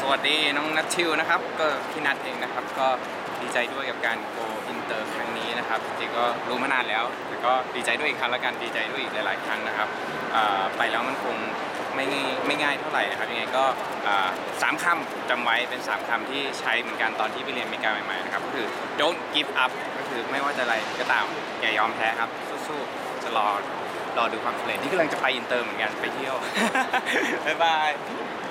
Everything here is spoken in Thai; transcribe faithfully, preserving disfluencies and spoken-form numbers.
วัสดีน้องนัทชิวนะครับก็พี่นัทเองนะครับก็ดีใจด้วยกับการโกอินเตอร์ครั้งนี้นะครับจริงๆก็รู้มานานแล้วแต่ก็ดีใจด้วยอีกครั้งแล้วกันดีใจด้วยอีกหลายๆครั้งนะครับไปแล้วมันคงไม่ไม่ง่ายเท่าไหร่นะครับยังไงก็สามคำจำไว้เป็นสามคำที่ใช้เหมือนกันตอนที่ไปเรียนอเมริกาใหม่ๆนะครับก็คือ don't give up ก็คือไม่ว่าจะอะไรก็ตามอย่ายอมแพ้ครับสู้ๆจะรอรอดูความสำเร็จที่กำลังจะไปอินเตอร์เหมือนกันไปเที่ยวบ๊ายบาย